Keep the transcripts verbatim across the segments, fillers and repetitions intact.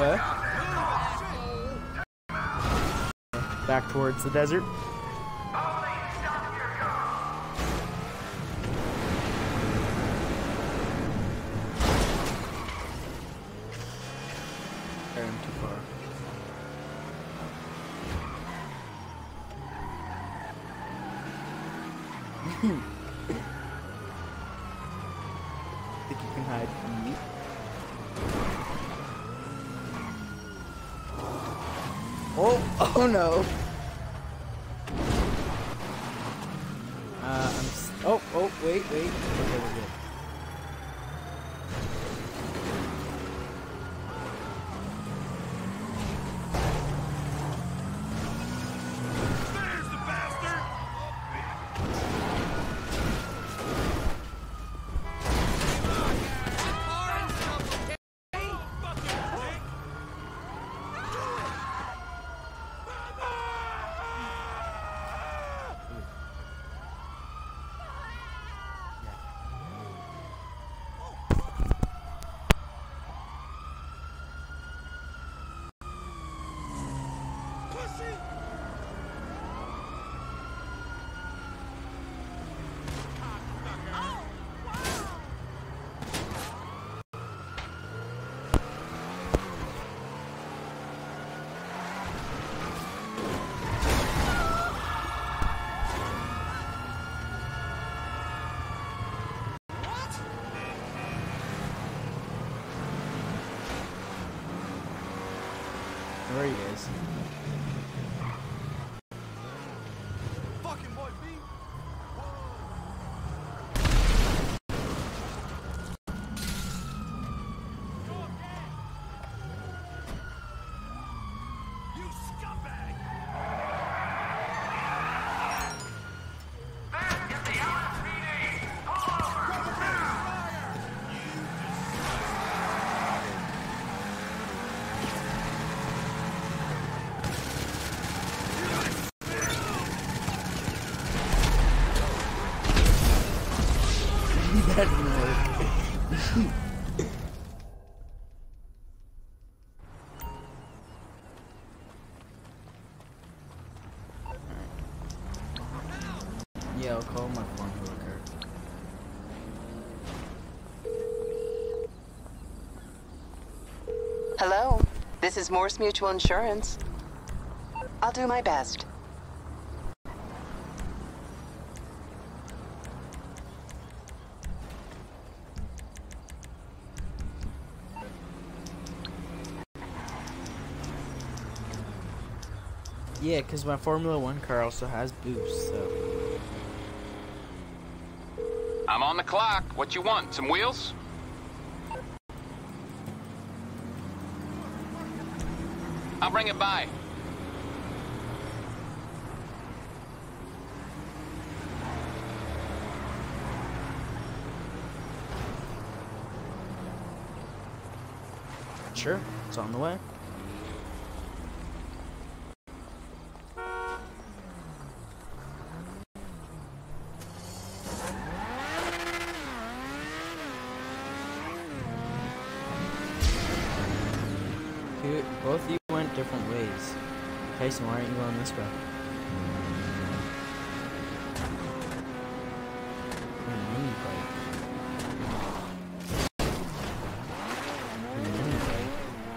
Okay. Back towards the desert. I'm too far. Think you can hide from me? Oh, oh no. Uh, I'm s oh, oh, wait, wait. Okay, we're good. There he is. Fucking boy, B. You scumbag! That is the L S P D! Pull over! That didn't work. Yeah, I'll call my phone worker. Hello, this is Morse Mutual Insurance. I'll do my best. Yeah, because my Formula One car also has boost, so. I'm on the clock. What you want? Some wheels? I'll bring it by. Sure, it's on the way. Dude, both of you went different ways. Tyson, why aren't you going this way? A mini bike. A mini bike.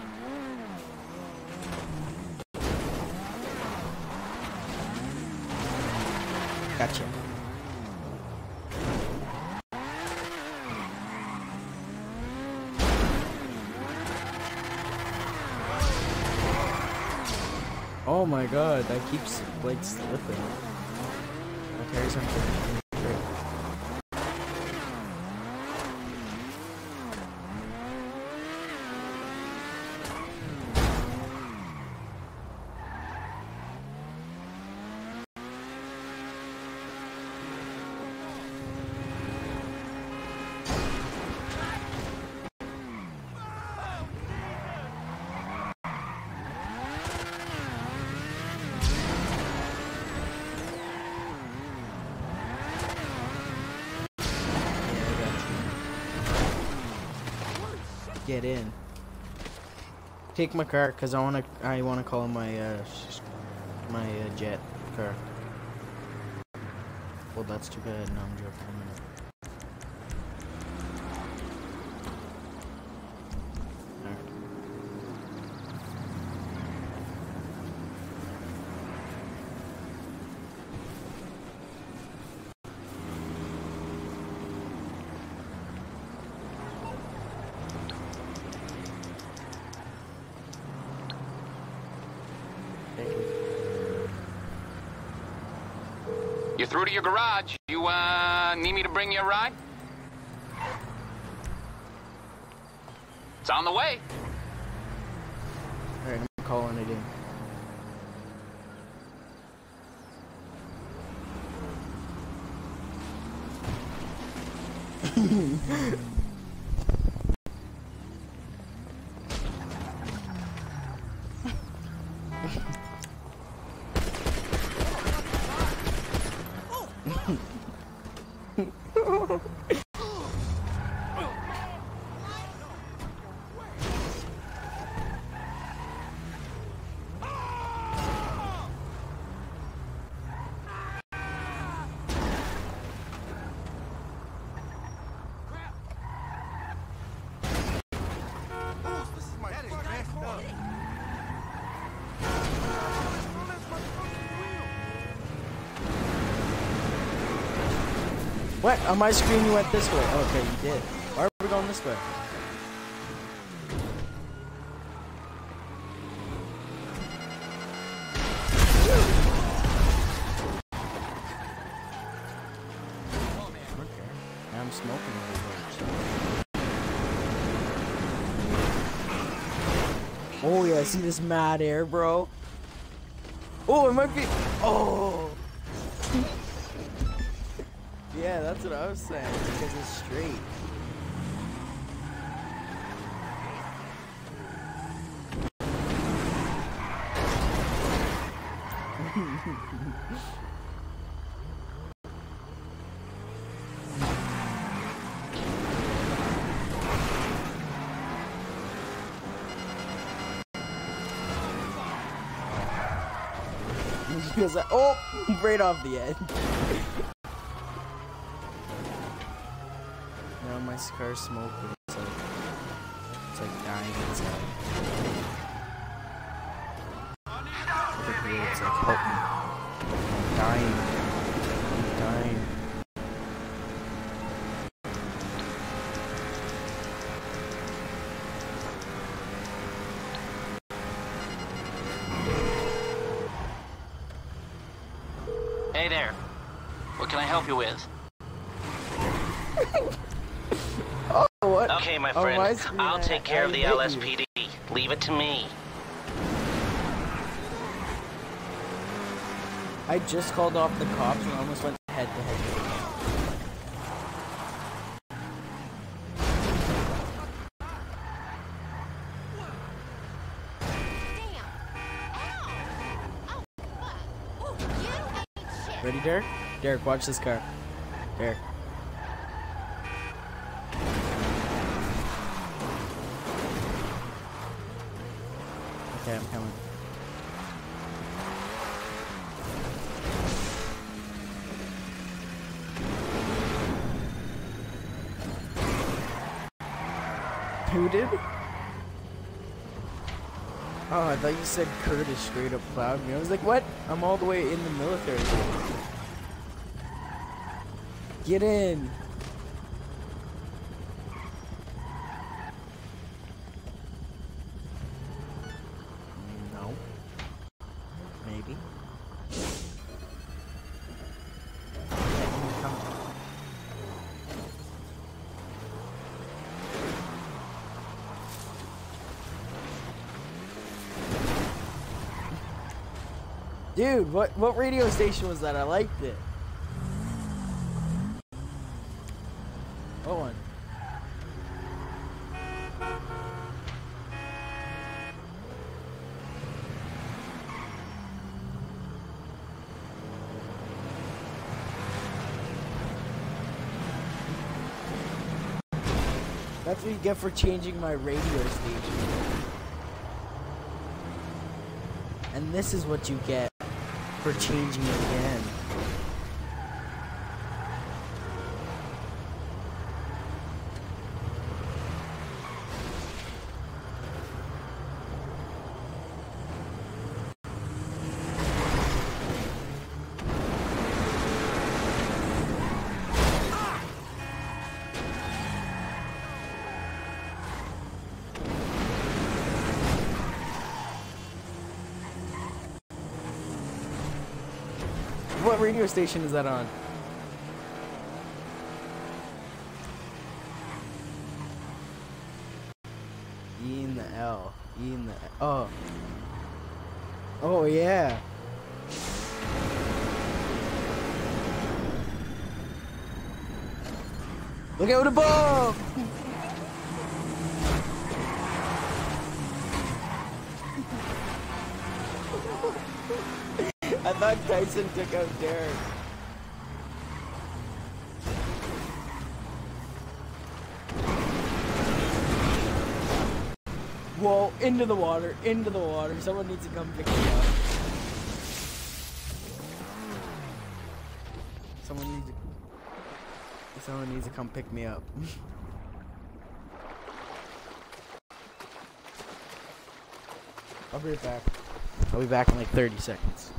Gotcha. Oh my god, that keeps like slipping. My tires aren't getting great. Get in. Take my car, cause I wanna I wanna call my uh sh my uh, jet car. Well, that's too bad. No, I'm joking. I'm gonna... You're through to your garage. You, uh, need me to bring you a ride? It's on the way. Alright, I'm calling it in. What? On my screen you went this way. Okay, you did. Why are we going this way? Okay. Now I'm smoking a little bit. Oh yeah, see this mad air, bro? Oh, it might be... Oh! Yeah, that's what I was saying, because it's straight. Because I, oh, right off the edge. Now my car's smoking. It's like, it's like dying inside. Look at it's like, help me. I'm dying. I'm dying. Hey there. What can I help you with? Oh, what? Okay, my Oh, friend. my screen, I'll I- take care I of the hit L you. S P D. Leave it to me. I just called off the cops and almost went head to head with them. Ready, Derek? Derek, watch this car. Derek. Okay, I'm coming. Who did? Oh, I thought you said Curtis straight up plowed me. I was like, what? I'm all the way in the military. Get in. No. Maybe. Come on. Dude, what what radio station was that? I liked it. What one? That's what you get for changing my radio station. And this is what you get for changing it again. What radio station is that on? E in the L. E in the L. Oh. Oh yeah. Look out above! I thought Tyson took out Derek. Whoa, into the water, into the water. Someone needs to come pick me up. Someone needs to Someone needs to come pick me up. I'll be right back. I'll be back in like thirty seconds.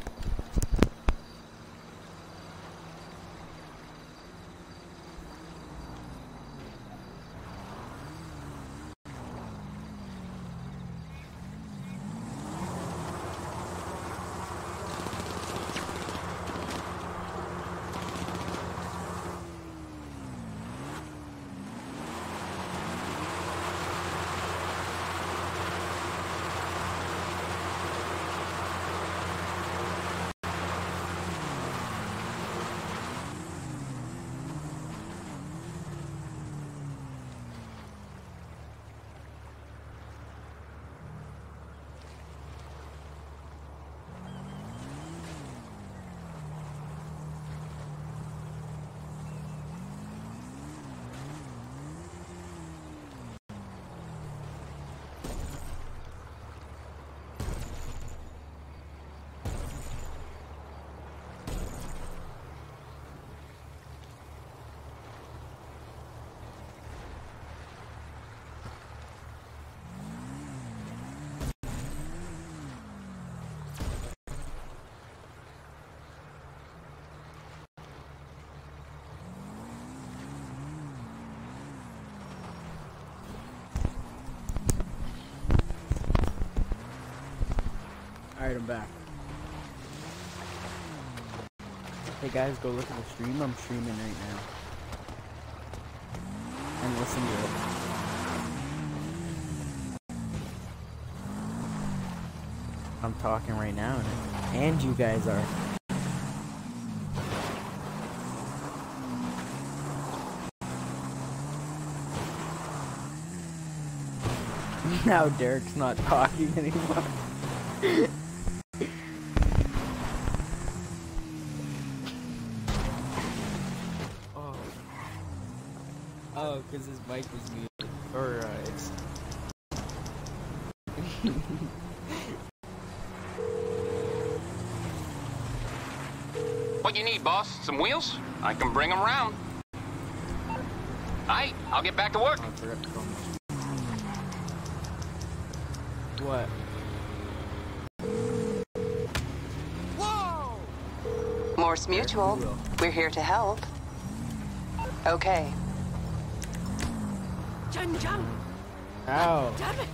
Alright, I'm back. Hey guys, go look at the stream. I'm streaming right now. And listen to it. I'm talking right now, and, and you guys are. Now Derek's not talking anymore. Oh. Oh, because his mic was muted. Or, uh, it's... What you need, boss? Some wheels? I can bring them round. Aight, I'll get back to work. Oh, I forgot to call him. What? Whoa! Morse Mutual. We're here to help. Okay. Jun Jun! Ow. Damn it!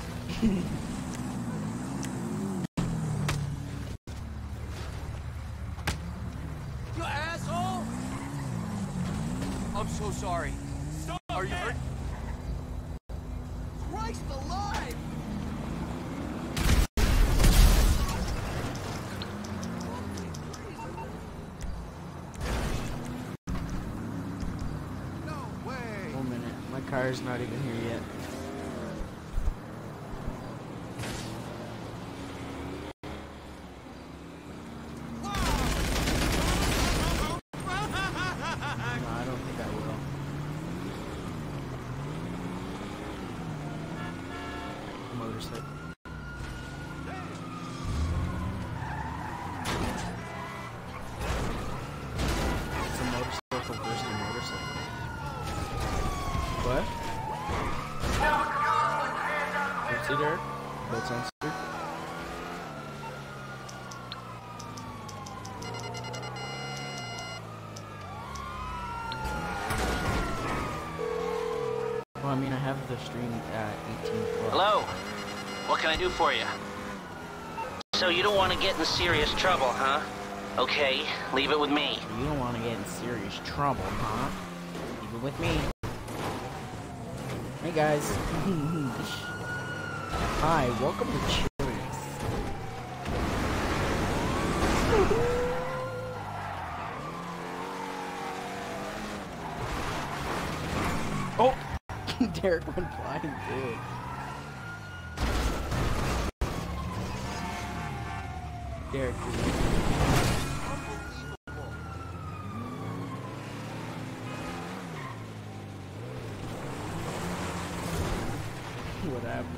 You asshole! I'm so sorry. Stop Are you hurt? Christ alive! No way! One minute. My car's not even here yet. No, I don't think I will. Motorcycle. say, Derek? About censored? Well, I mean, I have the stream at eighteen plus. Hello? What can I do for you? So you don't want to get in serious trouble, huh? Okay, leave it with me. You don't want to get in serious trouble, huh? Leave it with me. Hey guys. Hi, welcome to Chili's. Oh! Derek went flying too. Derek, what happened?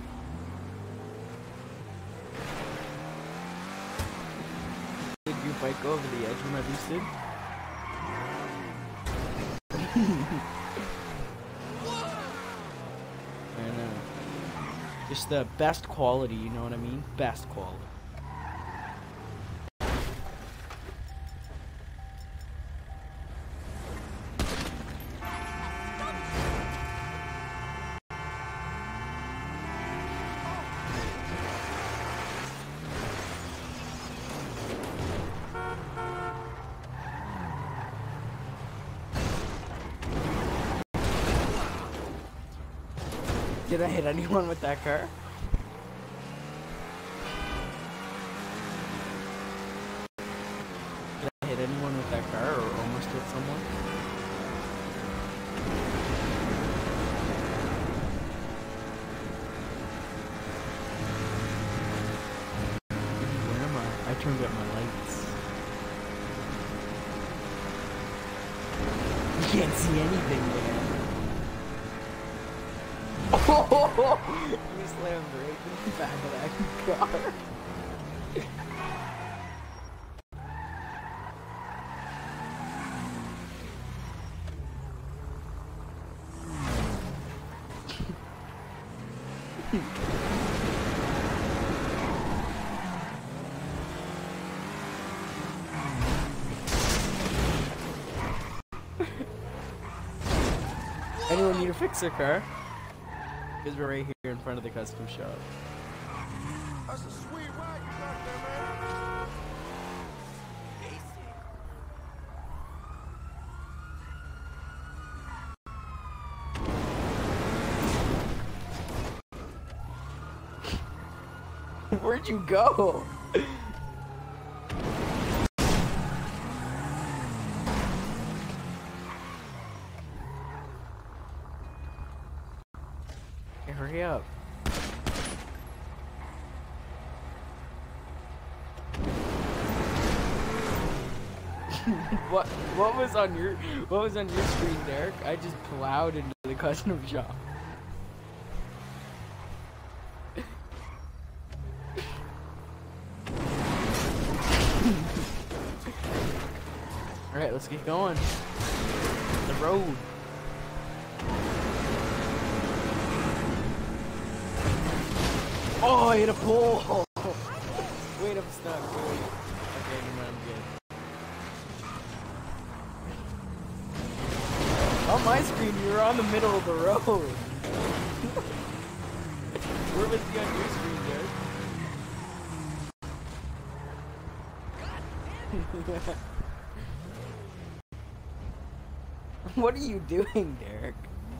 Did your bike go over the edge when I boosted? I know. Just the best quality, you know what I mean? Best quality. Did I hit anyone with that car? Did I hit anyone with that car or almost hit someone? Where am I? I turned up my lights. You can't see anything there. Oh, you slammed right in the back of that car. Anyone need to fix their car? Because we're right here in front of the custom shop. That's a sweet ride you got there, man. Where'd you go? Hey, hurry up. What what was on your what was on your screen, Derek? I just plowed into the custom shop. Alright, let's get going. The road. Oh, I hit a pole! Wait, I'm stuck. Wait. Okay, never mind, I'm good. On my screen, you were on the middle of the road. Where was he on your screen, Derek? What are you doing, Derek?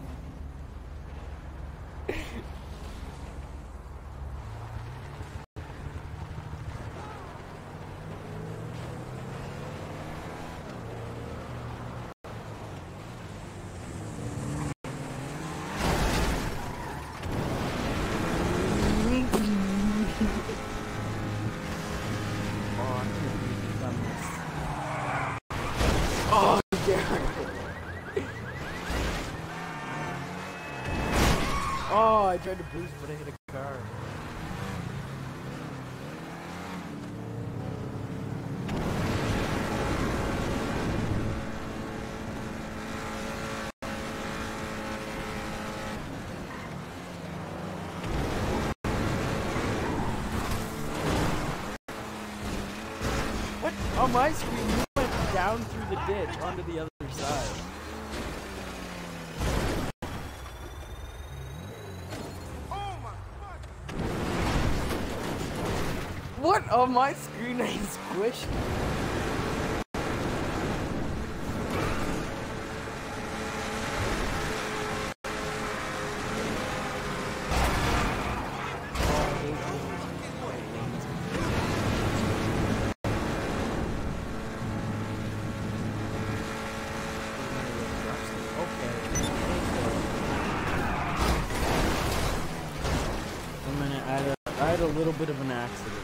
Oh, Derek. Oh, I tried to boost, but I hit a car. On my screen, you went down through the ditch onto the other side. Oh my fuck! What? On my screen, I squished. A little bit of an accident.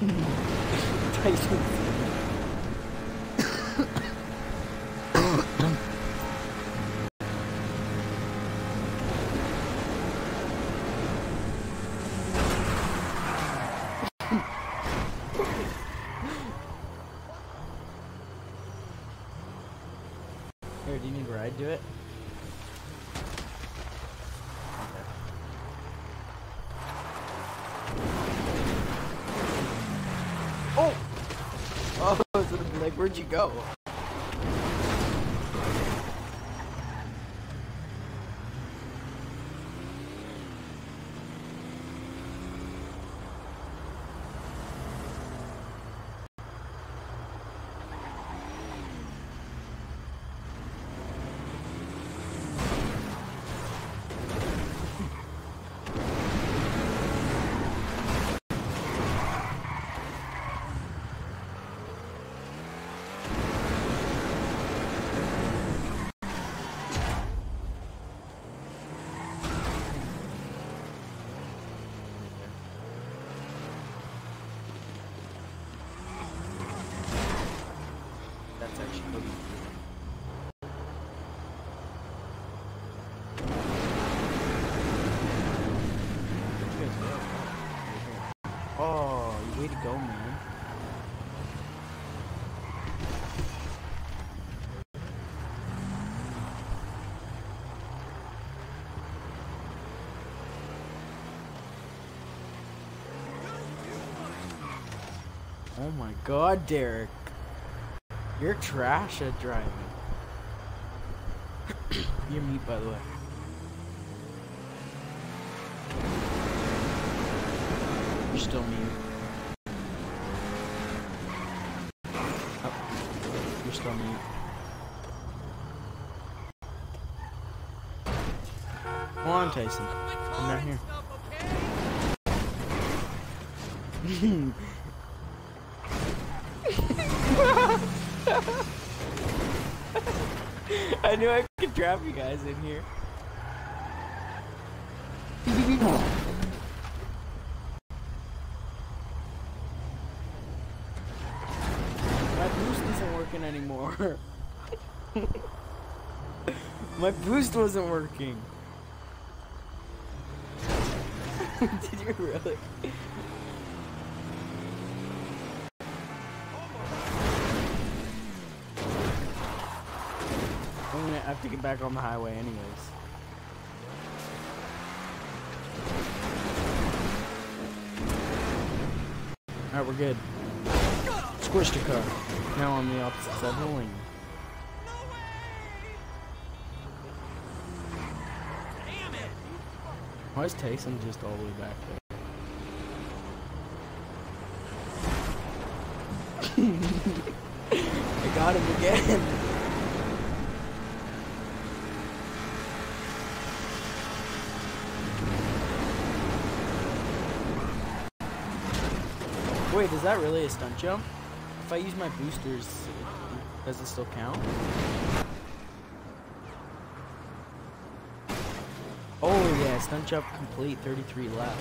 Here, do you need a ride to it? Oh! Oh, like, where'd you go? That's actually pretty cool. Oh, way to go, man. Oh my god, Derek. You're trash at driving. You're mute, by the way. You're still mute. Oh, you're still mute. Come on, Tyson. Come down here. I knew I could trap you guys in here. My boost isn't working anymore. My boost wasn't working. Did you really? I'm gonna have to get back on the highway anyways. Alright, we're good. Squished a car. Now on the opposite side of the lane. Why is Tyson just all the way back there? I got him again. Wait, is that really a stunt jump? If I use my boosters, does it still count? Oh yeah, stunt jump complete, thirty-three left.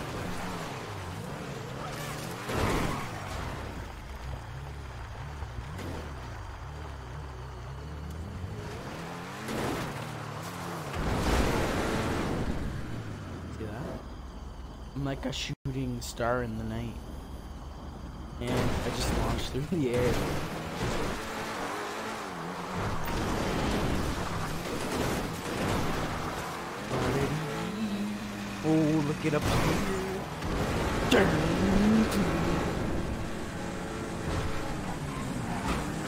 See that? I'm like a shooting star in the night. And I just launched through the air. Oh, look it up here.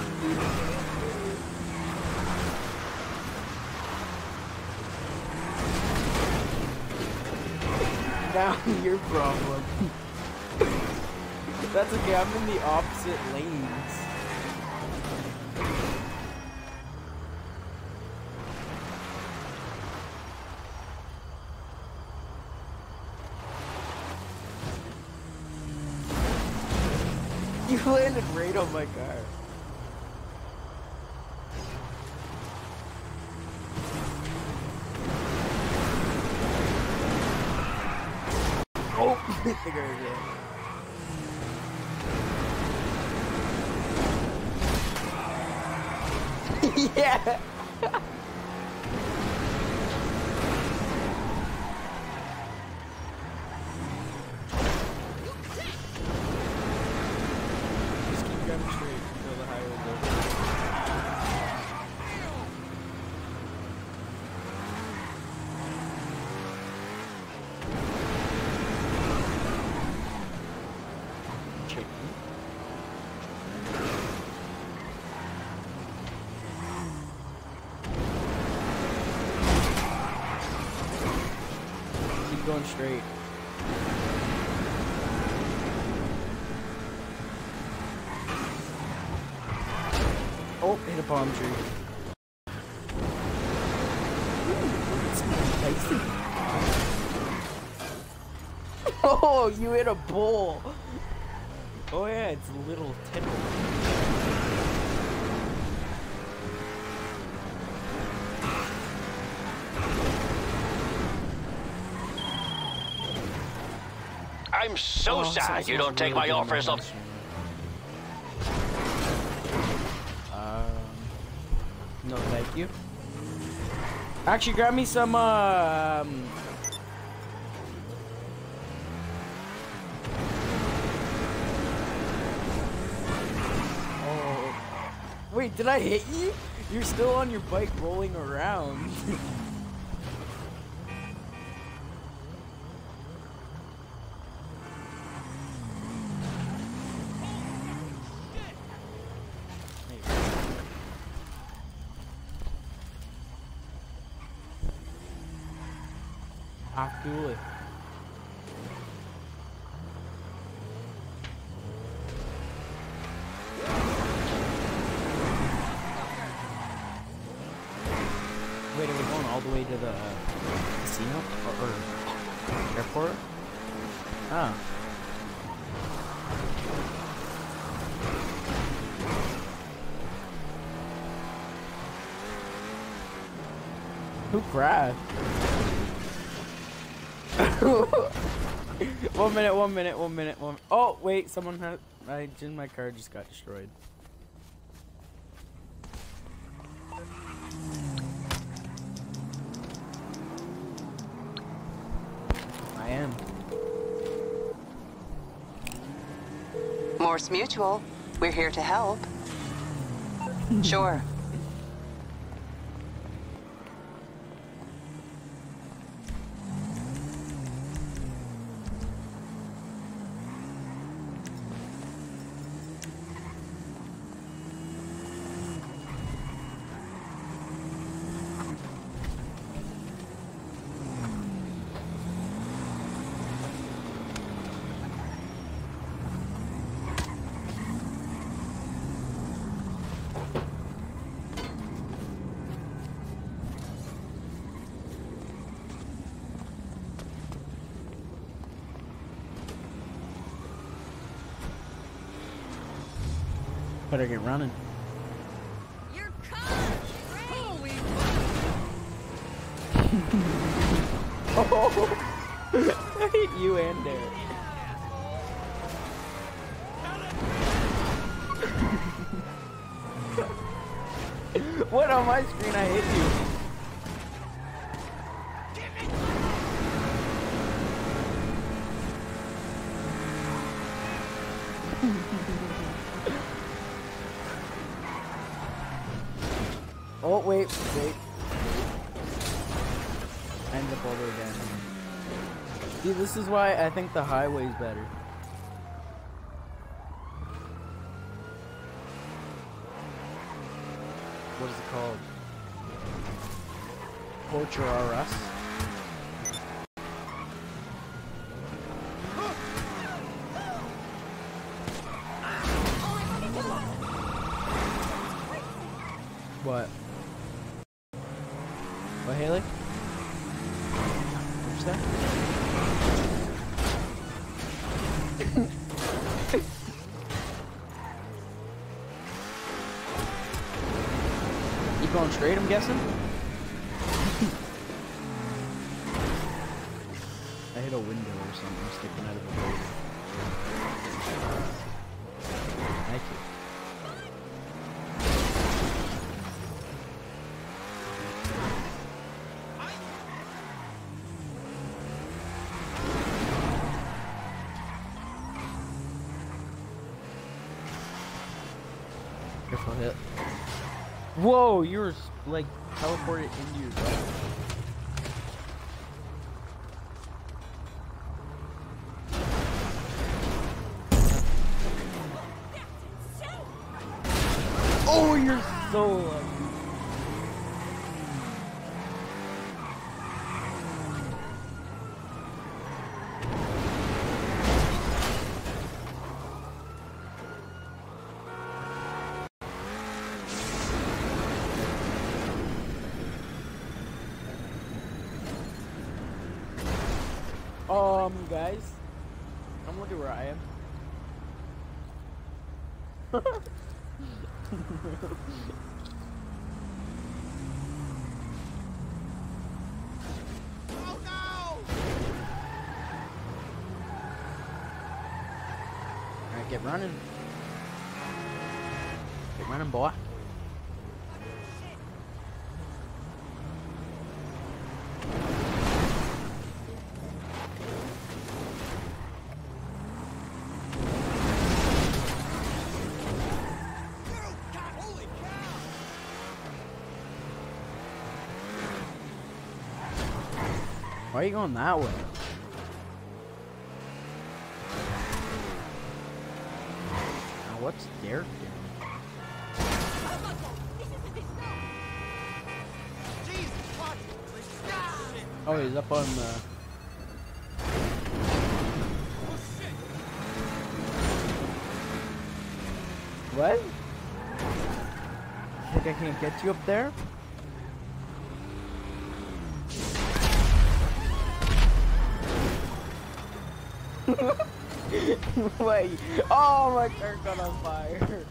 down, your problem. That's okay, I'm in the opposite lanes. You landed right on my car. Oh, the guy's in. Yeah. Just keep going straight until the highway's over. Chicken. Keep going straight. Oh, hit a palm tree. Ooh, it's spicy. Oh, you hit a bull. Oh yeah, it's a little tickle. I'm so Oh, sad someone's you don't take really my good offers up. animation. Um, no, thank you. Actually, grab me some. Uh, um, oh, wait, did I hit you? You're still on your bike rolling around. Ah, cool. Wait, are we going all the way to the uh, casino or, or airport? Ah. Who crashed? One minute, one minute, one minute, one. Oh wait, someone had. I in my car just got destroyed. I am. Morse Mutual. We're here to help. Sure. Better get running. You're caught! Holy Oh! I hit you and Derek. What on my screen? I hit you. Oh, wait, wait. I ended up all the way down here. See, this is why I think the highway's better. What is it called? Torture R Us? What? What, Haley? What's that? Keep going straight, I'm guessing? I hit a window or something sticking out of the building. Thank you. Careful hit. Whoa, you were like teleported into your gun. Oh, you're so lucky. Um, guys, I'm looking where I am. Oh no! Alright, get running. Get running, boy. Holy cow! Why are you going that way? Now what's Derek doing? Jesus, watch it! Ah, shit. Oh, he's up on the... Oh shit! What? Think I can't get you up there? Wait. Oh, my car got on fire.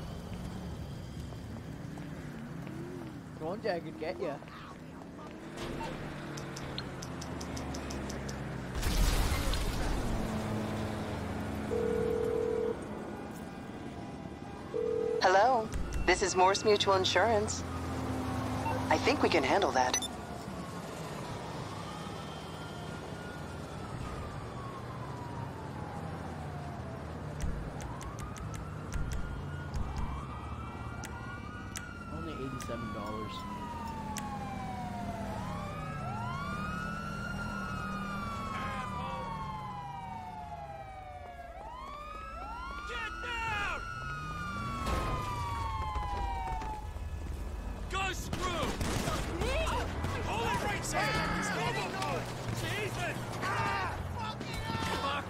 Told you I could get you. Hello, this is Morse Mutual Insurance. I think we can handle that. Only eighty-seven dollars. Get down! Go screw! Hold it right there! Hold on! Jesus! Ah! Fucking hell!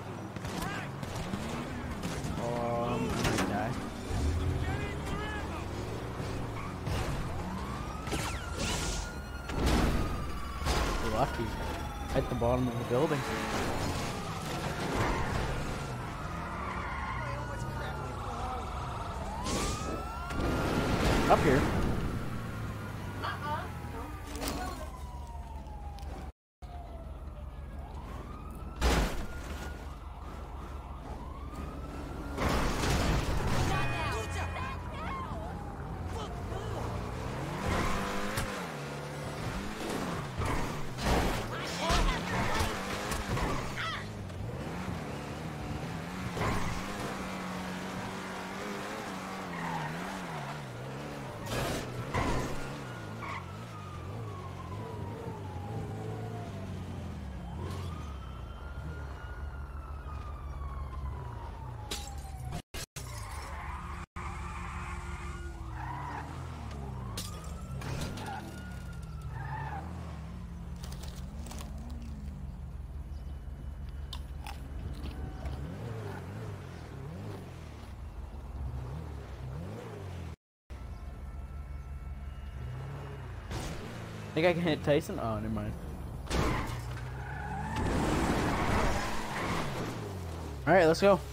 Oh, I'm gonna die. You're lucky. At the bottom of the building. Up here. Think I can hit Tyson? Oh, never mind. Alright, let's go.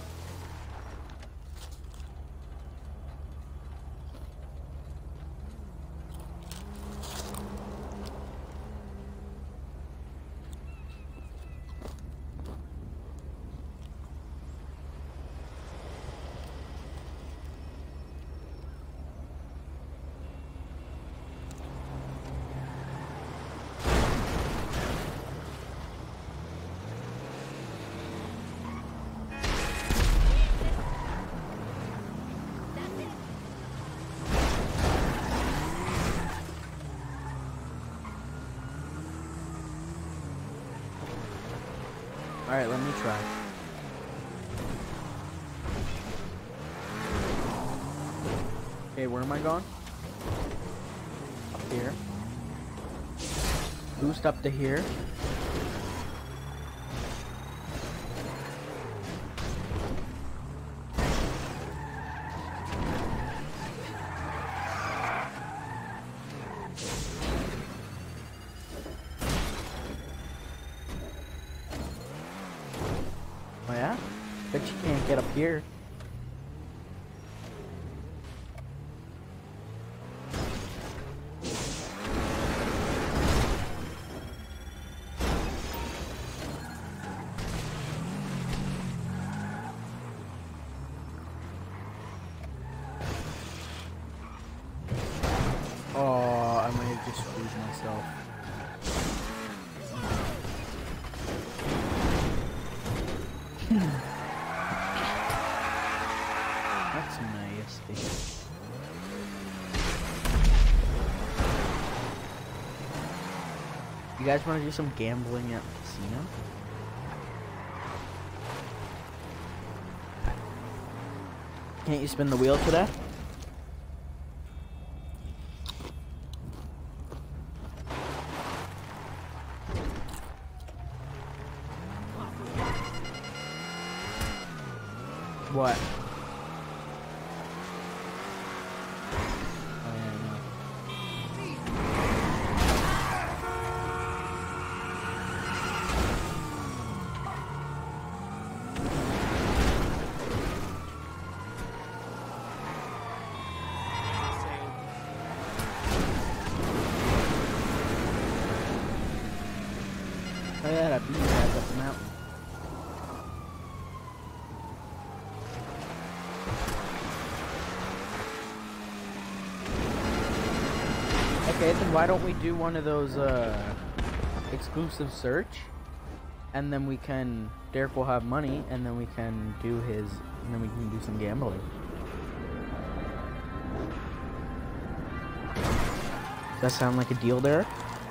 Alright, let me try. Okay, where am I going? Up here. Boost up to here. Oh yeah? Bet you can't get up here. Oh, I might have just screwed myself. That's nasty. You guys want to do some gambling at the casino? Can't you spin the wheel today? What? Oh, yeah, no. Oh yeah, that beat guys up the mountain. Okay, then why don't we do one of those uh, exclusive search, and then we can, Derek will have money, and then we can do his, and then we can do some gambling. Does that sound like a deal, Derek?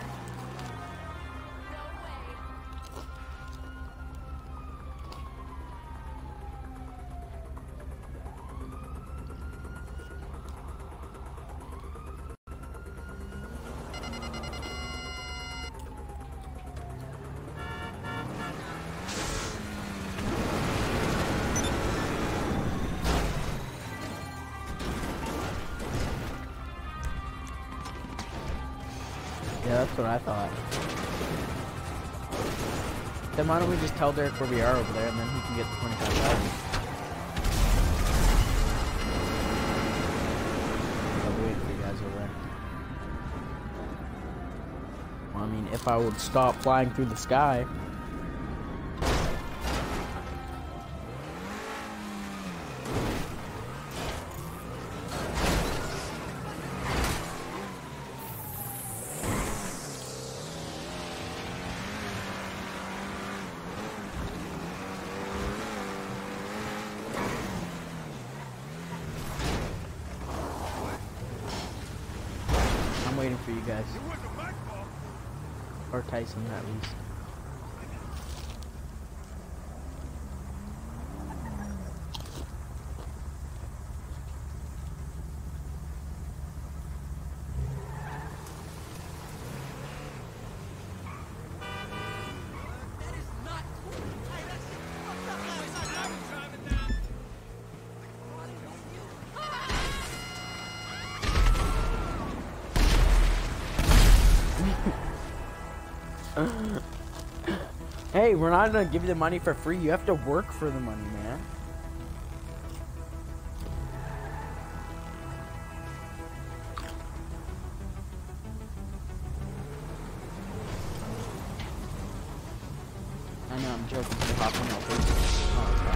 Yeah, that's what I thought. Then why don't we just tell Derek where we are over there, and then he can get the twenty-five thousand. I'll be waiting for you guys over there. Well, I mean, if I would stop flying through the sky. I'm waiting for you guys. Or Tyson, at least. Driving down. Hey, we're not gonna give you the money for free. You have to work for the money, man. I know, I'm joking. So hop in real quick. Oh, okay.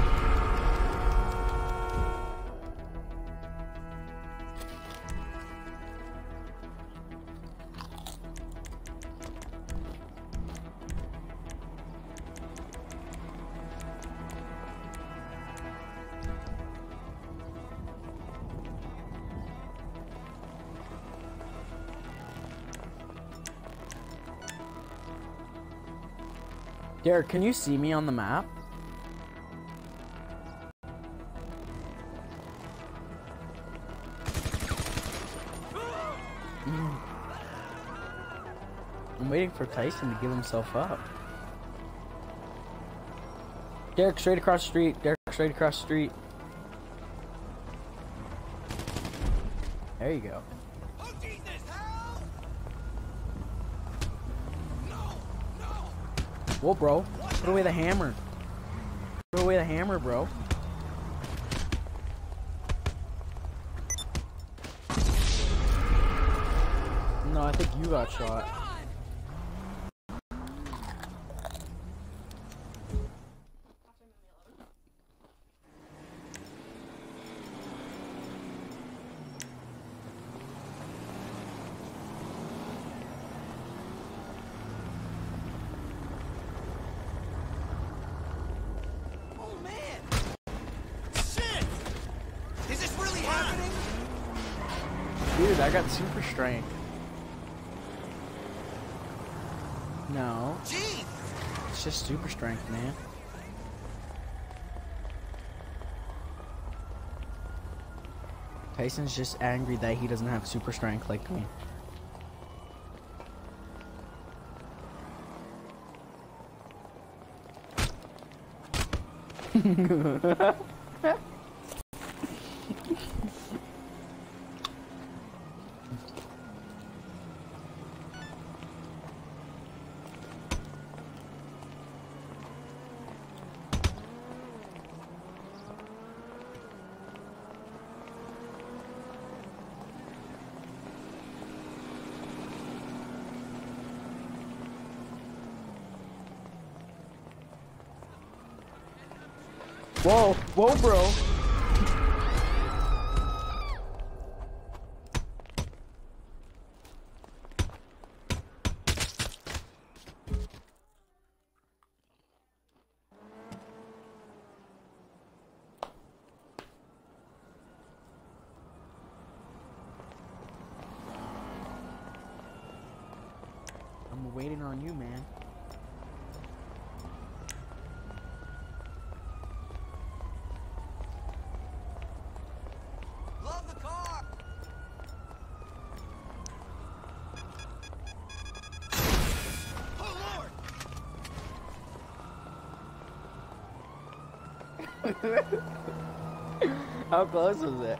Derek, can you see me on the map? Mm. I'm waiting for Tyson to give himself up. Derek, straight across the street. Derek, straight across the street. There you go. Oh, Jesus! Help! No! No! Whoa, bro. Put away the hammer. Put away the hammer, bro. No, I think you got shot. Oh, man! Shit! Is this really happening? Dude, I got super strength. No, Jeez! it's just super strength, man. Tyson's just angry that he doesn't have super strength like me. Whoa, whoa, bro. I'm waiting on you, man. Love the car! Oh, Lord! How close was it?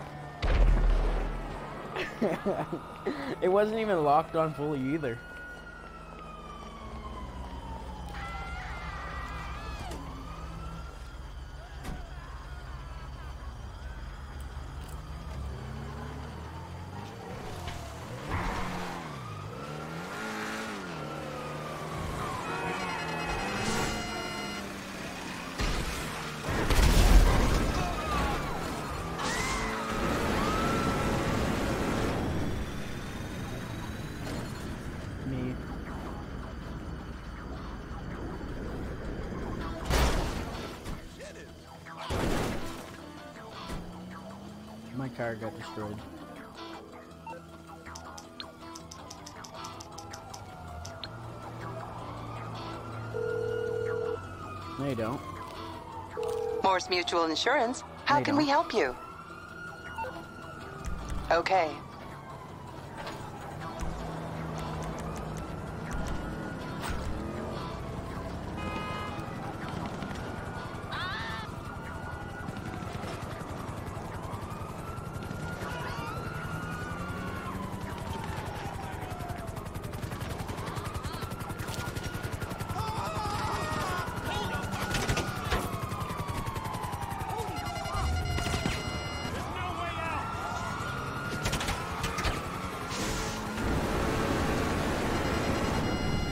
It wasn't even locked on fully either. Me. My car got destroyed. No, you don't. Morse Mutual Insurance. How They can don't. we help you? Okay.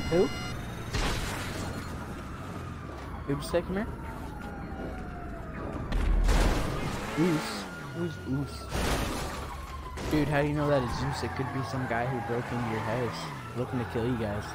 Who? Who'd you say come here? Oos. Who's Oos? Dude, how do you know that is Zeus? It could be some guy who broke into your house looking to kill you guys.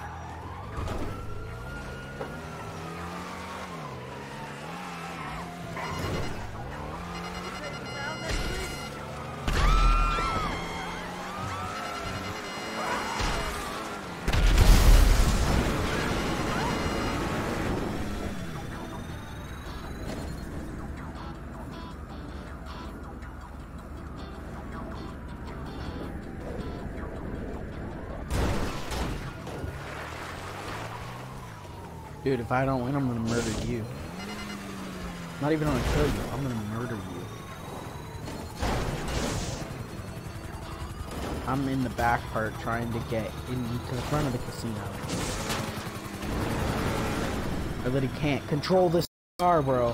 Dude, if I don't win, I'm gonna murder you. Not even gonna kill you, I'm gonna murder you. I'm in the back part trying to get into the front of the casino. I literally can't control this car, bro.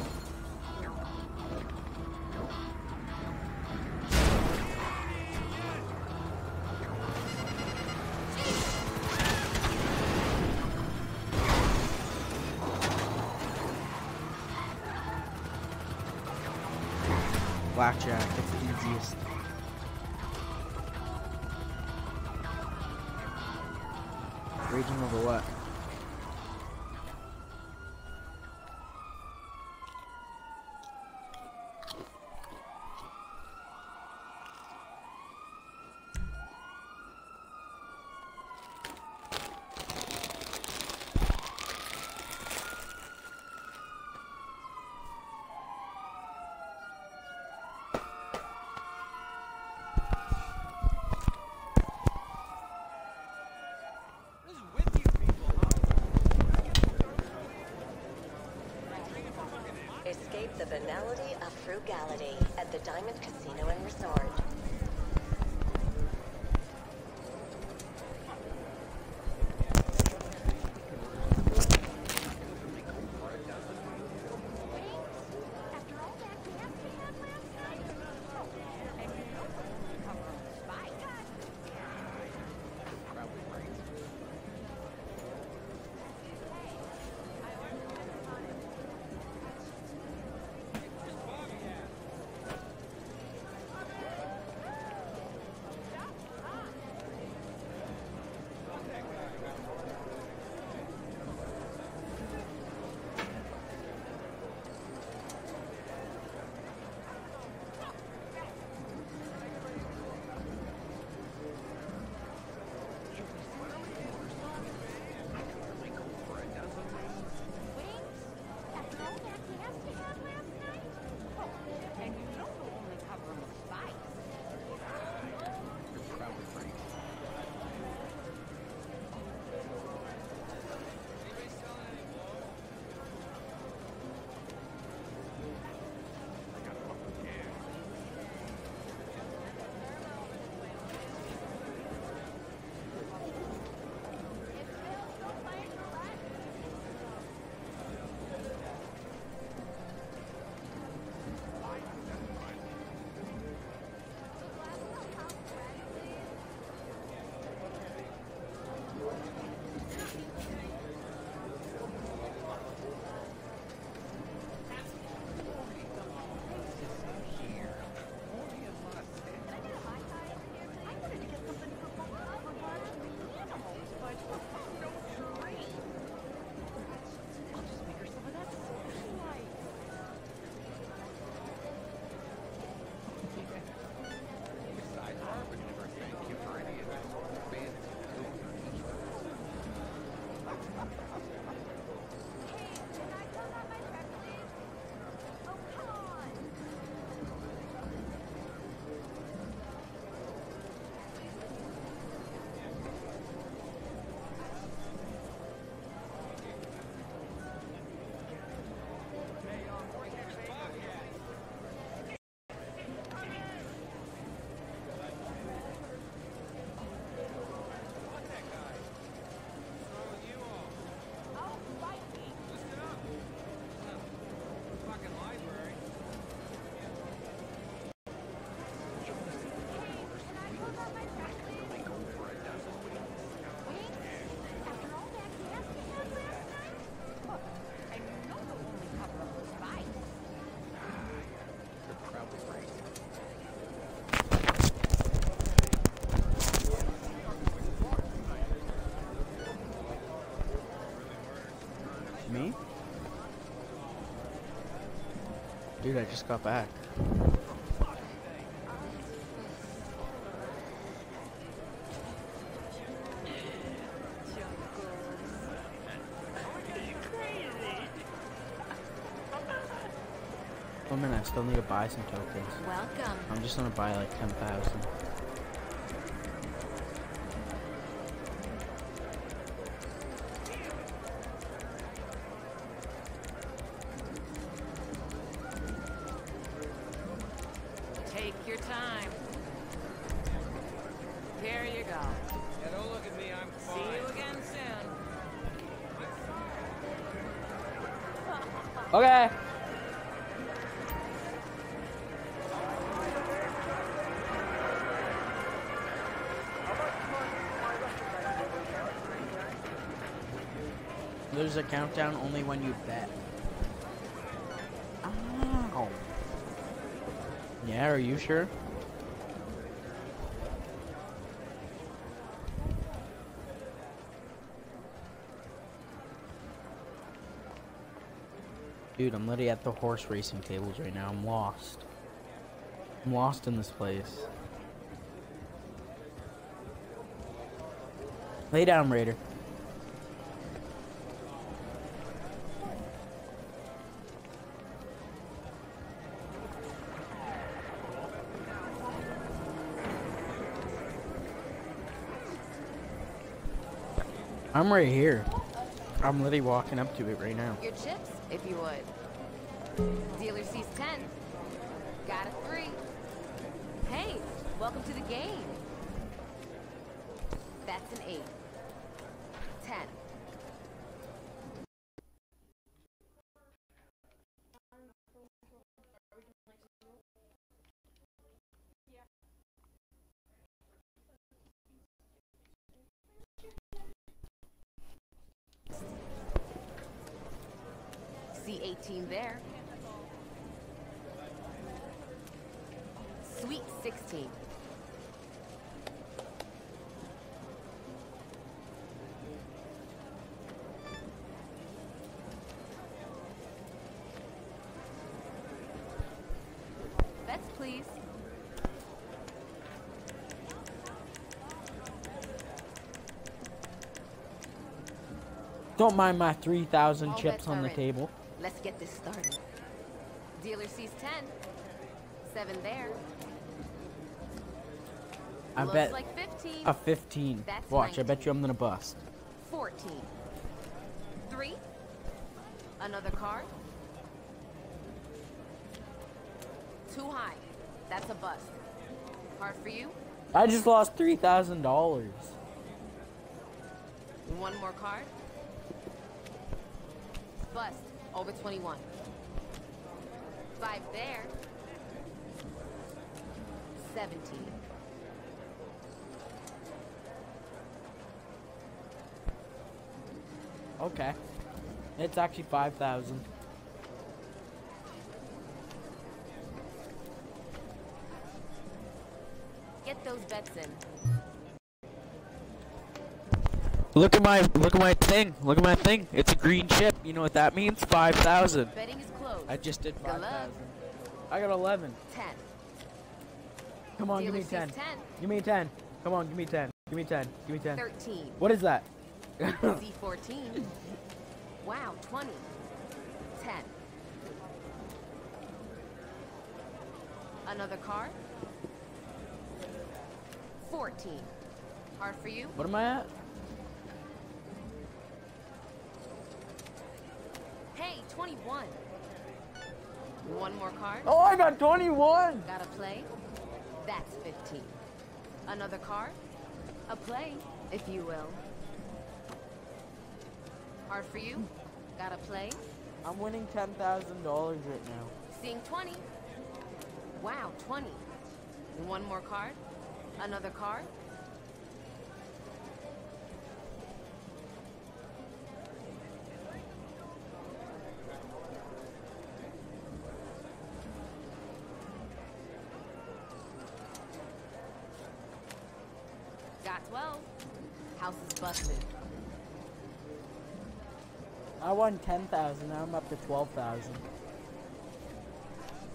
Blackjack, it's the easiest. Raging over what? Escape the banality of frugality at the Diamond Casino and Resort. Dude, I just got back. Oh man, I still need to buy some tokens. Welcome. I'm just gonna buy like ten thousand. Take your time. Here you go. Yeah, don't look at me, I'm See fine. you again soon. Okay. There's a countdown only when you bet. Ow. Yeah, are you sure? Dude, I'm literally at the horse racing tables right now. I'm lost. I'm lost in this place. Lay down, Raider. I'm right here. I'm literally walking up to it right now. Your chips, if you would. Dealer sees ten. Got a three. Hey, welcome to the game. That's an eight. Ten. See eighteen there. Sweet sixteen. Bets, please. Don't mind my three thousand All chips bets on are the in. table. Let's get this started. Dealer sees ten. Seven there. I Looks bet like fifteen. a fifteen. That's Watch, I nineteen. bet you I'm gonna bust. fourteen. Three. Another card. Too high. That's a bust. Hard for you. I just lost three thousand dollars. One more card. Bust. Over twenty-one. Five there. seventeen. Okay. It's actually five thousand. Get those bets in. Look at my look at my thing. Look at my thing. It's a green chip. You know what that means? Five thousand. Betting is closed. I just did Good five luck. thousand. I got eleven. ten. Come on, Dealer give me sees ten. ten. Give me ten. Come on, give me ten. Give me ten. Give me ten. thirteen. What is that? Z fourteen. Wow, twenty. ten. Another card. fourteen. Hard for you? What am I at? Hey, twenty-one. One more card. Oh, I got twenty-one. Gotta play? That's fifteen. Another card? A play, if you will. Hard for you? Gotta play? I'm winning ten thousand dollars right now. Seeing twenty. Wow, twenty. One more card? Another card? Got twelve. House is busted. I won ten thousand. Now I'm up to twelve thousand.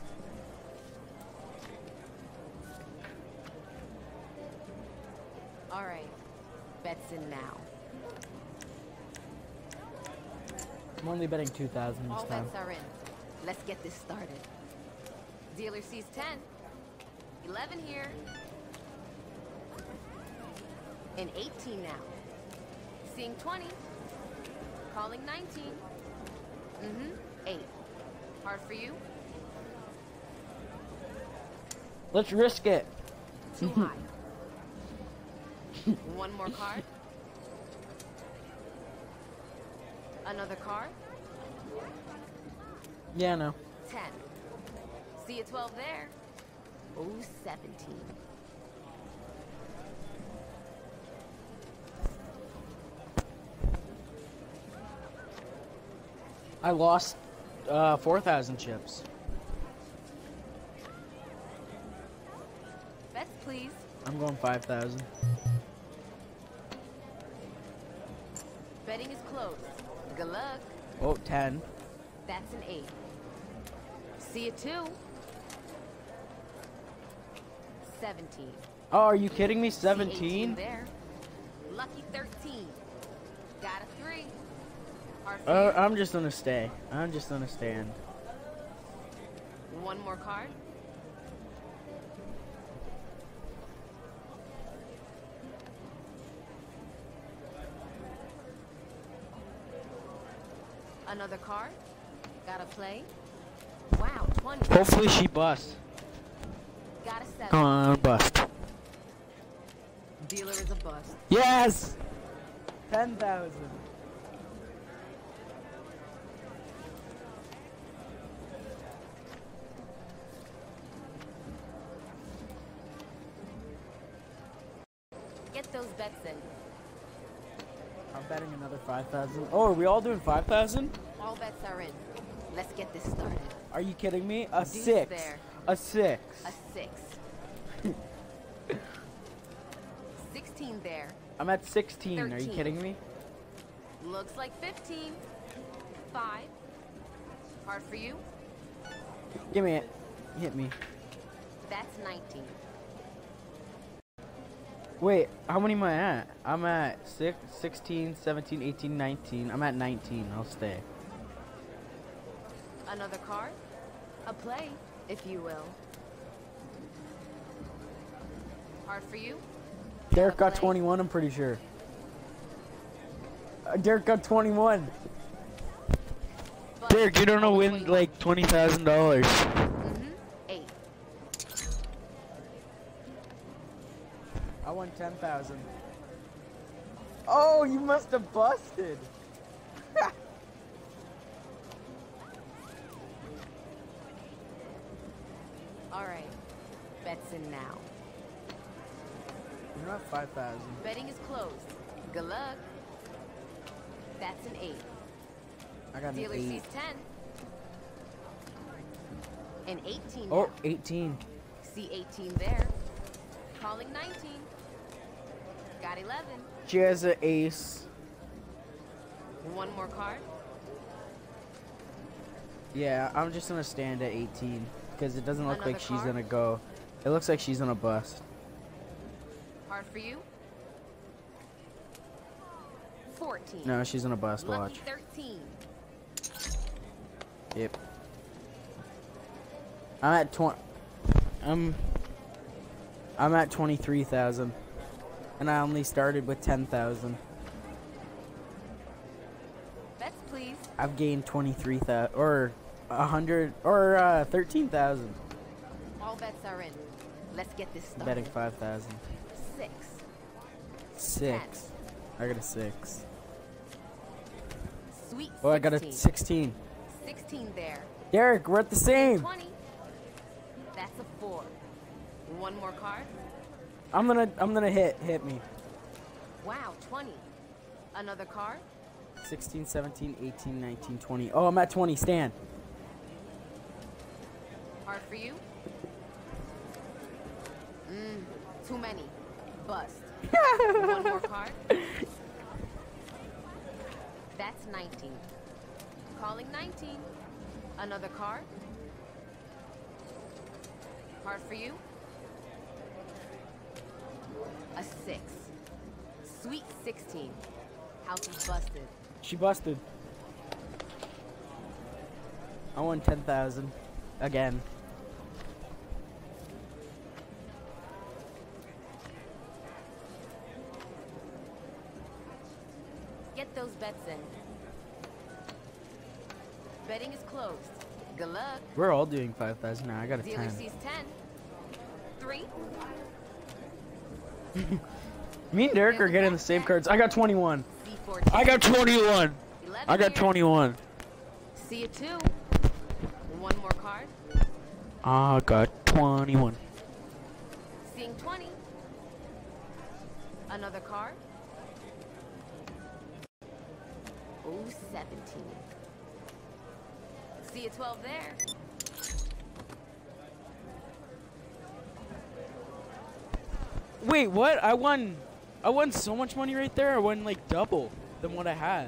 Alright. Bets in now. I'm only betting two thousand this All time. bets are in. Let's get this started. Dealer sees ten. eleven here. And eighteen now. Seeing twenty. Calling nineteen. Mm-hmm. eight. Hard for you? Let's risk it. Too high. One more card. Another card. Yeah, no. ten. See a twelve there. Oh, seventeen. I lost uh, four thousand chips. Bets, please. I'm going five thousand. Betting is closed. Good luck. Oh, ten. That's an eight. See a two. seventeen. Oh, are you kidding me? See seventeen? eighteen there. Lucky thirteen. Got a three. Hard for Uh, you. I'm just gonna stay. I'm just gonna stand. One more card. Another card. Gotta play. Wow, twenty. Hopefully she busts. Got a seven. Come on, bust. Dealer is a bust. Yes! ten thousand. Get those bets in. I'm betting another five thousand. Oh, are we all doing five thousand? All bets are in. Let's get this started. Are you kidding me? A Deuce six. there. A six. A six. sixteen there. I'm at sixteen. Are you thirteen. kidding me? Looks like fifteen. Five. Hard for you? Give me it. Hit me. That's nineteen. Wait, how many am I at? I'm at six, sixteen, seventeen, eighteen, nineteen. I'm at nineteen. I'll stay. Another card? A play, if you will. Hard for you? Derek got play. twenty-one, I'm pretty sure. Uh, Derek got twenty-one. But Derek, you're gonna only win twenty-one. like twenty thousand dollars. Mm-hmm. Eight. I won ten thousand. Oh, you must have busted. All right. Bets in now. You're not five thousand. Betting is closed. Good luck. That's an eight. I got an Dealer eight. sees ten. And eighteen. Oh, now. eighteen. See eighteen there. Calling nineteen. Got eleven. She has an ace. One more card. Yeah, I'm just gonna stand at eighteen because it doesn't look Another like she's card? gonna go. It looks like she's gonna bust. Hard for you. fourteen. No, she's gonna bust. Lucky Watch. thirteen. Yep. I'm at twenty. I'm. I'm at twenty-three thousand, and I only started with ten thousand. Bets, please. I've gained twenty-three thousand, or a hundred, or uh, thirteen thousand. All bets are in. Let's get this started. Betting five thousand. Six. Six. I got a six. Sweet. Oh, I got a sixteen. sixteen. sixteen there. Derek, we're at the same. twenty. That's a four. One more card. I'm gonna, I'm gonna hit, hit me. Wow, twenty. Another card. sixteen, seventeen, eighteen, nineteen, twenty. Oh, I'm at twenty. Stand. Hard for you. Mmm, too many. Bust. One more card. That's nineteen. Calling nineteen. Another card. Hard for you. A six. Sweet sixteen. House is busted. She busted. I won ten thousand. Again. Get those bets in. Betting is closed. Good luck. We're all doing five thousand now. I got a Dealer ten. sees ten. Three. Me and Derek are getting the same cards. I got twenty-one. C fourteen. I got twenty-one. eleven I got here. twenty-one. See a two. One more card. I got twenty-one. Seeing twenty. Another card. Oh, seventeen. See a twelve there. Wait, what? I won. I won so much money right there. I won like double than what I had.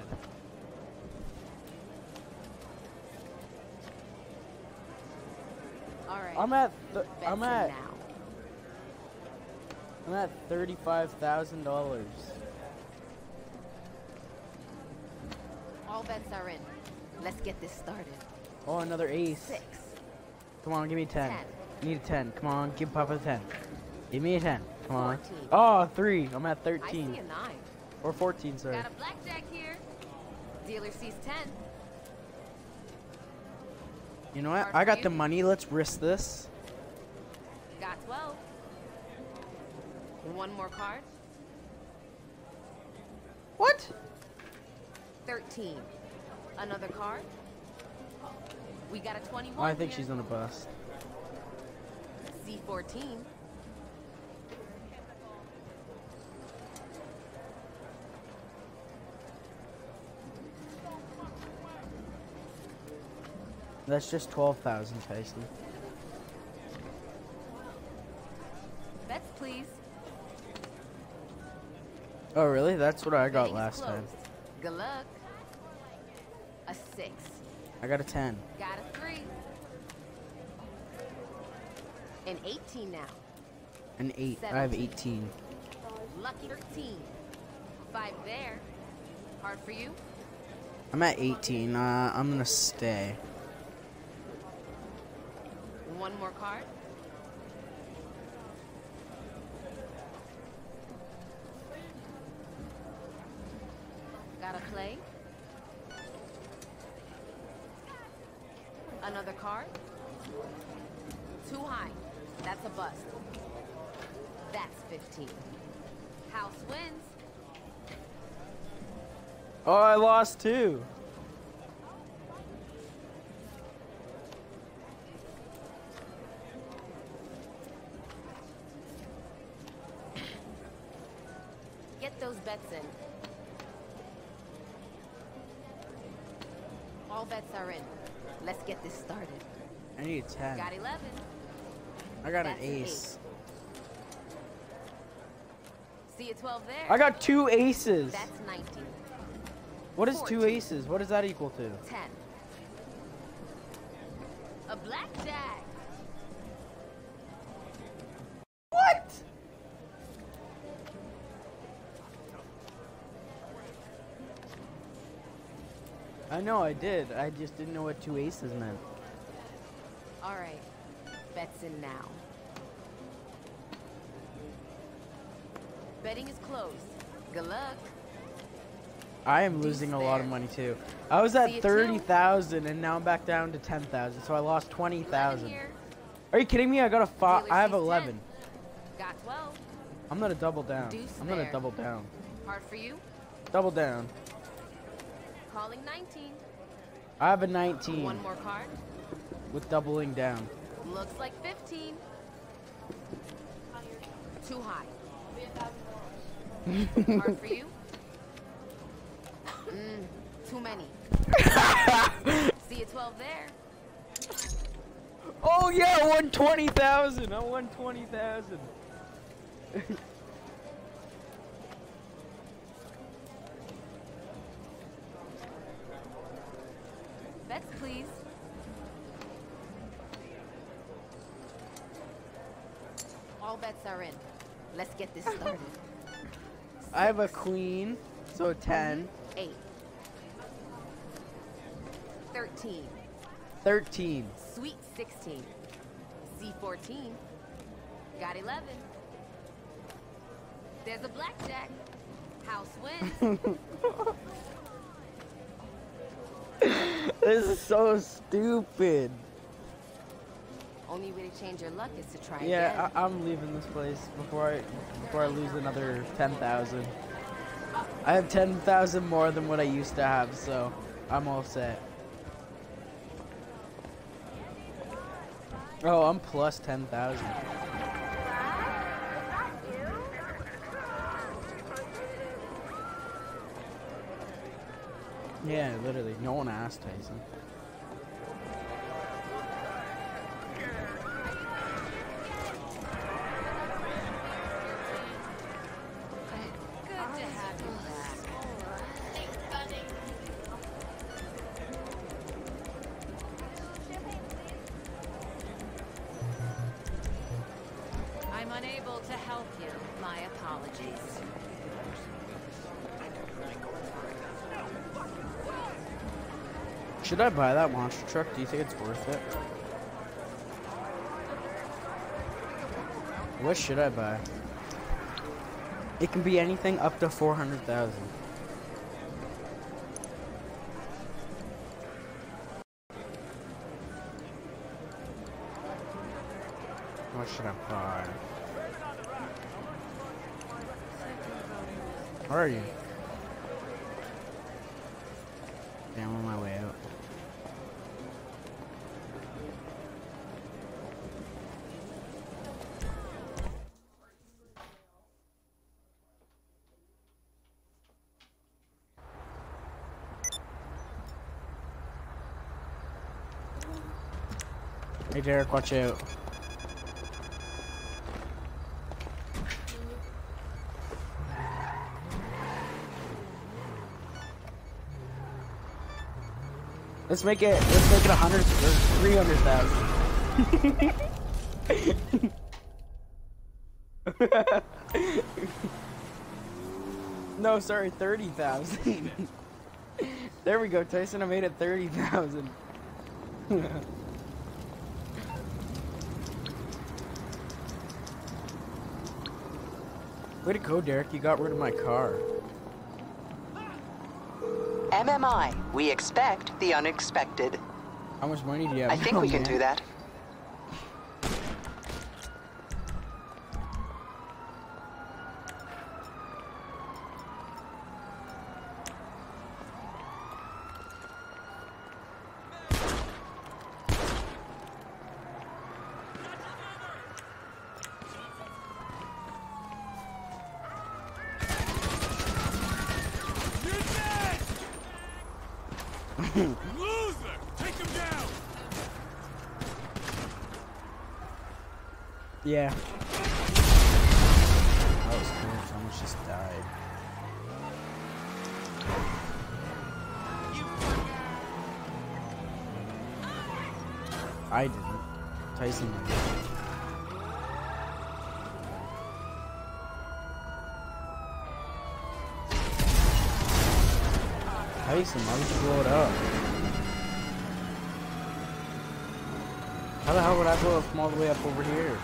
All right. I'm at. Th Bets I'm in at. now. I'm at thirty-five thousand dollars. All bets are in. Let's get this started. Oh, another ace. Six. Come on, give me ten. Ten. Need a ten. Come on, give Papa a ten. Give me a ten. Come on. Fourteen. Oh, three. I'm at I see thirteen. a nine. Or fourteen, sorry. Got a blackjack here. Dealer sees ten. You know what? Card I for got you. the money. Let's risk this. Got twelve. One more card. What? thirteen. Another card. We got a twenty-one. Oh, I think here. she's on a bust. C fourteen. That's just twelve thousand, Tyson. Bets, please. Oh, really? That's what I got Betting is last time. closed. Good luck. A six. I got a ten. Got a three. An eighteen now. An eight. I have Seventeen. eighteen. Lucky thirteen. Five there. Hard for you. I'm at eighteen. Uh, I'm gonna stay. One more card. Gotta play. Another card. Too high. That's a bust. That's fifteen. House wins. Oh, I lost two. Get those bets in. All bets are in. Let's get this started. I need a ten. Got eleven. I got an That's an ace. See a twelve there. I got two aces. That's nineteen. What is two fourteen. aces? What does that equal to? ten. A blackjack. What? I know I did. I just didn't know what two aces meant. All right. Bets in now. Betting is closed. Good luck. I am Deuce losing a lot of there. money too. I was See at you thirty too. thousand and now I'm back down to ten thousand. So I lost twenty eleven thousand. here. Are you kidding me? I got a five. Dealer I have sees ten. eleven. Got twelve. I'm gonna double down. Deuce I'm gonna there. double down. Hard for you. Double down. Calling nineteen. I have a nineteen One more card. with doubling down. Looks like fifteen. Too high. Hard for you. Mm, too many. See a twelve there. Oh yeah, I won twenty thousand. I won twenty thousand. Bets, please. All bets are in. Let's get this started. I have a queen, so ten. Eight. Thirteen. Thirteen. Sweet sixteen. C fourteen. Got eleven. There's a blackjack. House wins. This is so stupid. Only way to change your luck is to try Yeah, again. I I'm leaving this place before I before I lose another ten thousand. I have ten thousand more than what I used to have, so I'm all set. Oh, I'm plus ten thousand. Yeah, literally, no one asked Tyson. Good to have you back. I'm unable to help you. My apologies. Should I buy that monster truck? Do you think it's worth it? What should I buy? It can be anything up to four hundred thousand. What should I buy? Where are you? Yeah, I'm on my way out. Hey Derek, watch out. Let's make it, let's make it a hundred, or three hundred thousand. No, sorry, thirty thousand. There we go, Tyson, I made it thirty thousand. Way to go, Derek, you got rid of my car. M M I, we expect the unexpected. How much money do you have? I think now, we can man? do that. Loser! Take him down! Yeah. That was cool. Someone just died. I didn't. Tyson did. Tyson, why would you blow it up? How the hell would I blow it from all the way up over here?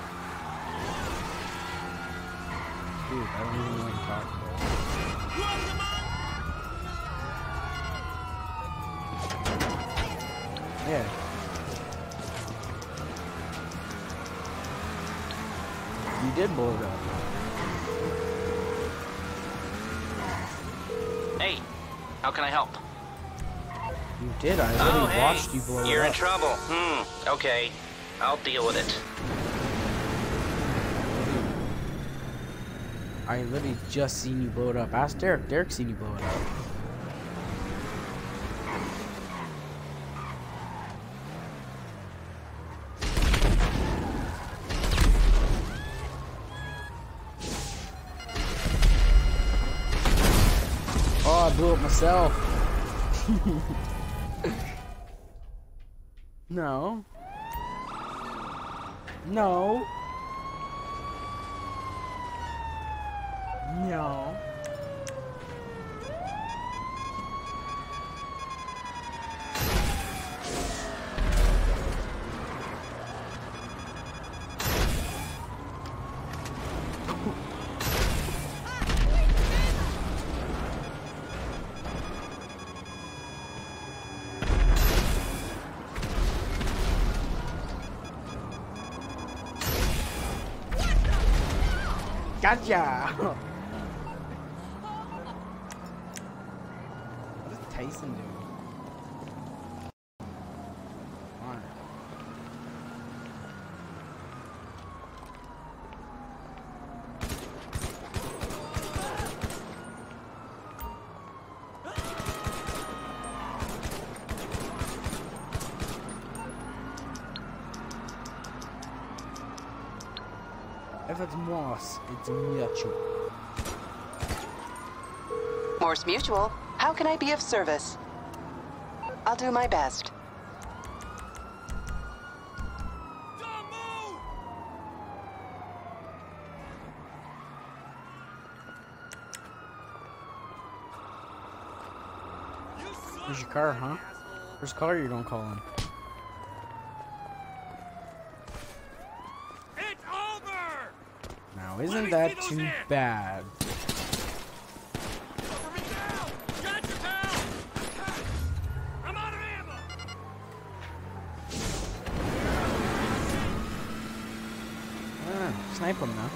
Dude, I don't even know what you're talking about. Yeah. You did blow it up. Hey, how can I help? You did, I already Oh, hey, watched you blow you're it in up. trouble. Hmm, okay. I'll deal with it. I literally just seen you blow it up. Ask Derek. Derek seen you blow it up. Oh, I blew it myself. No. No. No. Gotcha! What does Tyson do? Alright. If it's Morse, it's mutual. Morse Mutual, how can I be of service? I'll do my best. Don't move! You son Where's your of a car, gun, huh? asshole. Where's car you don't call him? It's over! Now, Let isn't me that see those too hands. bad? Cover me down! Gotcha, pal! I'm out of ammo! Ah, snipe him now.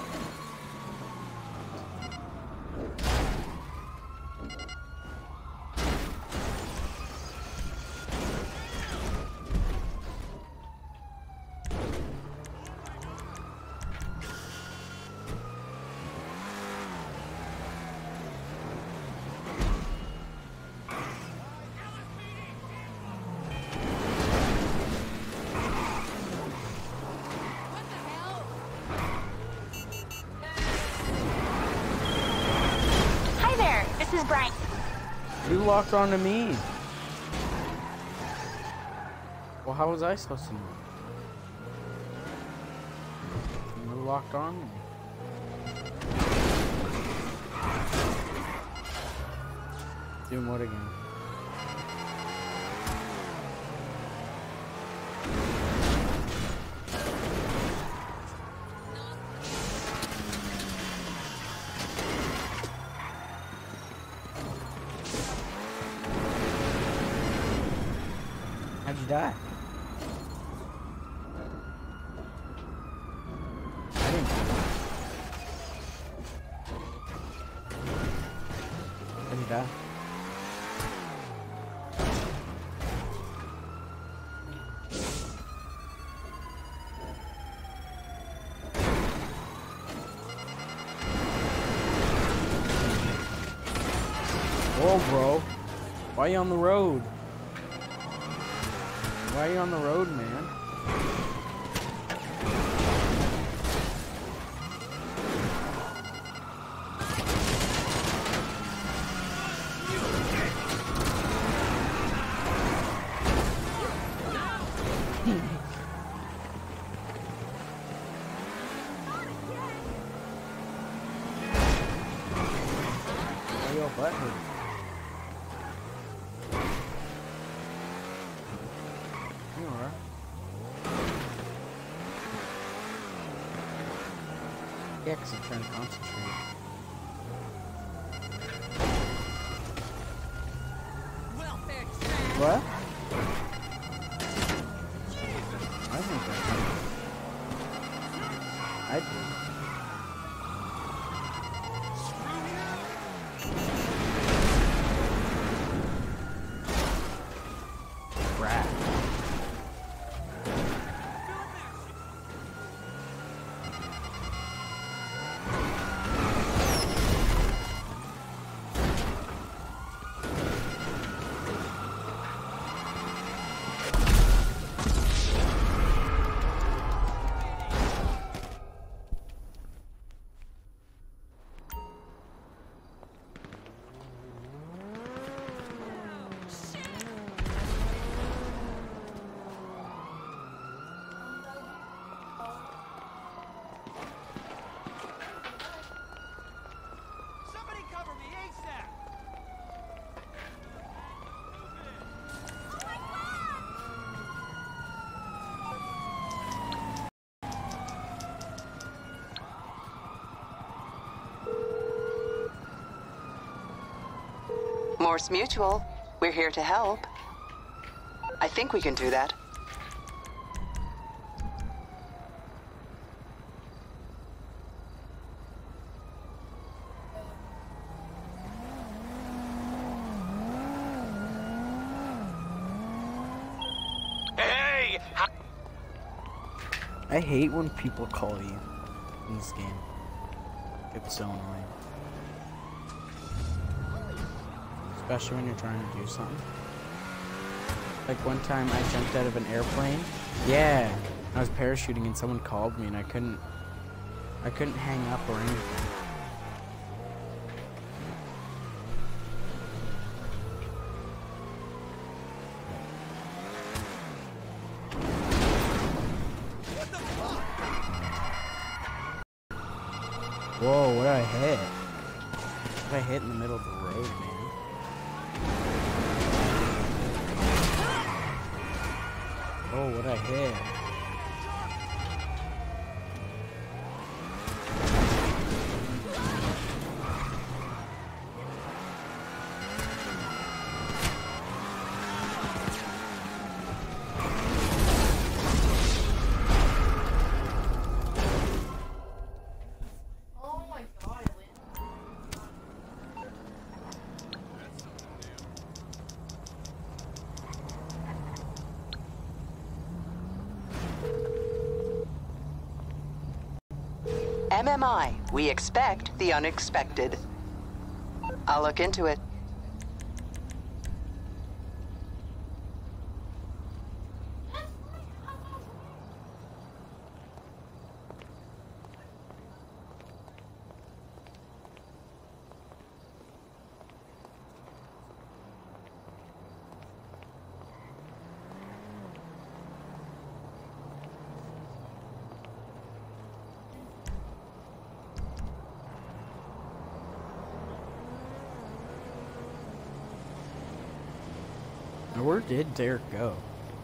What the hell? Hi there, this is Brian. You locked onto me. Well, how was I supposed to know? You locked on me. Doing what again? How'd you die? I didn't die. How'd you die? Whoa, bro. Why are you on the road? Why are you on the road, man? Why are you all butthurt? You are. Yeah, because I'm trying to concentrate. Welfare trash. What? I think I did. I did. Rat. Somebody cover me ASAP! Morse Mutual, we're here to help. I think we can do that. I hate when people call you in this game. It's so annoying. Especially when you're trying to do something. Like one time I jumped out of an airplane. Yeah, I was parachuting and someone called me and I couldn't I couldn't hang up or anything. Whoa, what did I hit? What did I hit in the middle of the road, man? Oh, what did I hit? M M I, we expect the unexpected. I'll look into it. Where did Derek go?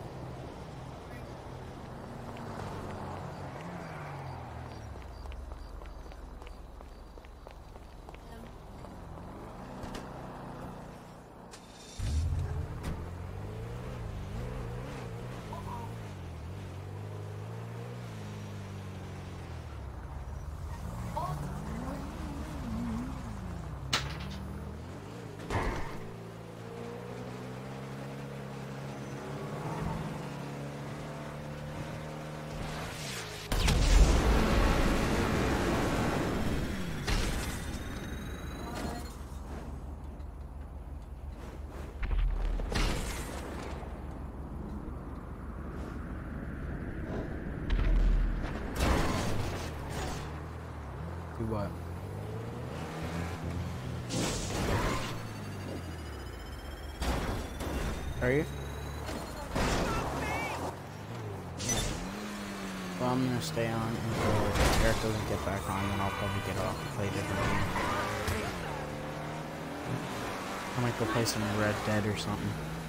What? Are you? Well, I'm gonna stay on until Eric doesn't get back on, then I'll probably get off and play a different game. I might go play some Red Dead or something.